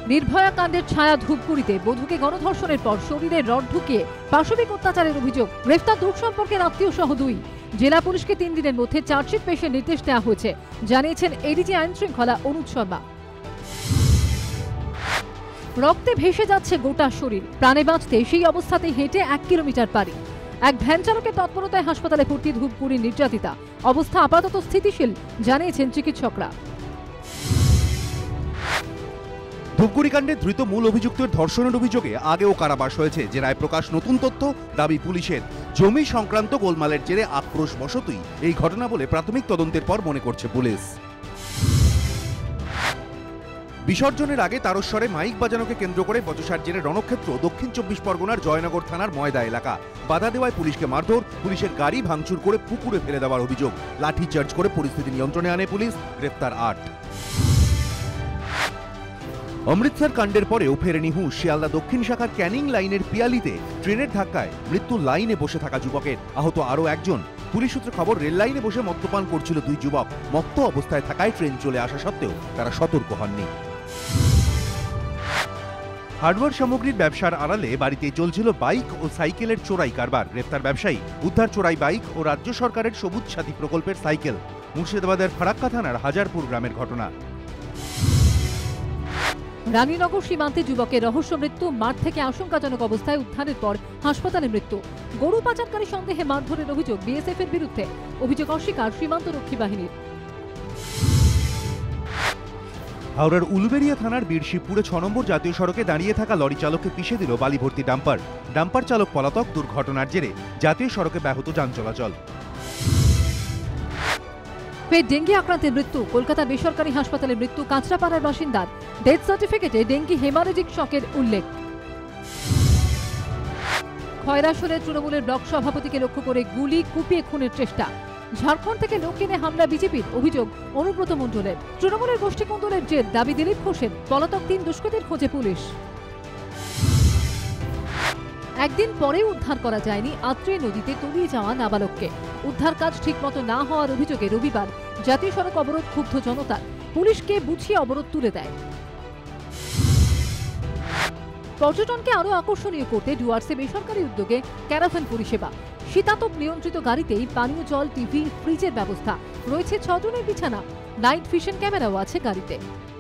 নির্ভয়া কাণ্ডের ছায়া ধূপগুড়িতে বধূকে গণধর্ষণের পর শরীরে রড ঢুকিয়ে পাশবিক অত্যাচারের অভিযোগ। গ্রেফতার দূর সম্পর্কের আত্মীয় সহ 2। জেলা পুলিশকে 3 দিনের মধ্যে চার্জশিট পেশের নির্দেশ দেওয়া হয়েছে, জানিয়েছেন এডিজি আইন শৃঙ্খলা অনুজ শর্মা। রক্তে ভেসে যাচ্ছে গোটা শরীর, প্রাণে বাঁচতে সেই অবস্থাতেই হেঁটে 1 কিলোমিটার পারি। এক ভ্যান চালকের তৎপরতায় হাসপাতালে ভর্তি ধূপগুড়ির নির্যাতিতা। অবস্থা আপাতত স্থিতিশীল, জানিয়েছেন চিকিৎসকরা। ধূপগুড়ি কাণ্ডে ধৃত মূল অভিযুক্তের ধর্ষণের অভিযোগে আগেও কারাবাস হয়েছে। যে রায় প্রকাশ নতুন তথ্য, দাবি পুলিশের। জমি সংক্রান্ত গোলমালের জেরে আক্রোশ বশতই এই ঘটনা বলে প্রাথমিক তদন্তের পর মনে করছে পুলিশ। বিসর্জনের আগে তারস্বরে মাইক বাজানোকে কেন্দ্র করে বচসার জেরে রণক্ষেত্র দক্ষিণ 24 পরগনার জয়নগর থানার ময়দা এলাকা। বাধা দেওয়ায় পুলিশকে মারধর, পুলিশের গাড়ি ভাঙচুর করে পুকুরে ফেলে দেওয়ার অভিযোগ। লাঠিচার্জ করে পরিস্থিতি নিয়ন্ত্রণে আনে পুলিশ। গ্রেপ্তার 8। অমৃতসর কাণ্ডের পরেও ফেরেনি হুঁশ। শিয়ালদা দক্ষিণ শাখার ক্যানিং লাইনের পিয়ালিতে ট্রেনের ধাক্কায় মৃত্যু লাইনে বসে থাকা যুবকের, আহত আরও 1 জন। পুলিশ সূত্রে খবর, রেল লাইনে বসে মদ্যপান করছিল 2 যুবক। মত্ত অবস্থায় থাকায় ট্রেন চলে আসা সত্ত্বেও তারা সতর্ক হননি। হার্ডওয়্যার সামগ্রীর ব্যবসার আড়ালে বাড়িতে চলছিল বাইক ও সাইকেলের চোরাই কারবার। গ্রেপ্তার ব্যবসায়ী, উদ্ধার চোরাই বাইক ও রাজ্য সরকারের সবুজ সাথী প্রকল্পের সাইকেল। মুর্শিদাবাদের ফারাক্কা থানার হাজারপুর গ্রামের ঘটনা। রানীনগর সীমান্তে যুবকের রহস্য মৃত্যু, মাঠ থেকে আশঙ্কাজনক অবস্থায় উদ্ধারের পর হাসপাতালে মৃত্যু। গরু পাচারকারী সন্দেহে মারধরের অভিযোগ বিএসএফ এর বিরুদ্ধে, অভিযোগ অস্বীকার সীমান্তরক্ষী বাহিনীর। হাওড়ার উলুবেড়িয়া থানার বীরশিবপুরে 6 নম্বর জাতীয় সড়কে দাঁড়িয়ে থাকা লরি চালককে পিষে দিল বালি ভর্তি ডাম্পার। ডাম্পার চালক পলাতক। দুর্ঘটনার জেরে জাতীয় সড়কে ব্যাহত যান চলাচল। ফের ডেঙ্গি আক্রান্তের মৃত্যু, কলকাতার বেসরকারি হাসপাতালে মৃত্যু কাঁচরাপাড়ার বাসিন্দার। ডেথ সার্টিফিকেটে ডেঙ্গি হেমারেজিক শকের উল্লেখ। খয়রাশোলের তৃণমূলের ব্লক সভাপতিকে লক্ষ্য করে গুলি কুপিয়ে খুনের চেষ্টা। ঝাড়খণ্ড থেকে লোক কিনে হামলা বিজেপির, অভিযোগ অনুব্রত মণ্ডলের। তৃণমূলের গোষ্ঠীকুন্দলের জের, দাবি দিলীপ ঘোষের। পলাতক 3 দুষ্কৃতীর খোঁজে পুলিশ। একদিন পরেও উদ্ধার করা যায়নি আত্রেয় নদীতে তলিয়ে যাওয়া নাবালককে। উদ্ধার কাজ ঠিকমতো না হওয়ার অভিযোগে রবিবার জাতীয় সড়ক অবরোধ ক্ষুব্ধ জনতার। পুলিশকে বুঝিয়ে অবরোধ তুলে দেয়। পর্যটনকে আরো আকর্ষণীয় করতে ডুয়ার্সে বেসরকারি উদ্যোগে ক্যারাভান পরিষেবা। শীতাতপ নিয়ন্ত্রিত গাড়িতেই পানীয় জল, টিভি, ফ্রিজের ব্যবস্থা রয়েছে। 6 জনের বিছানা। নাইট ভিশন ক্যামেরাও আছে গাড়িতে।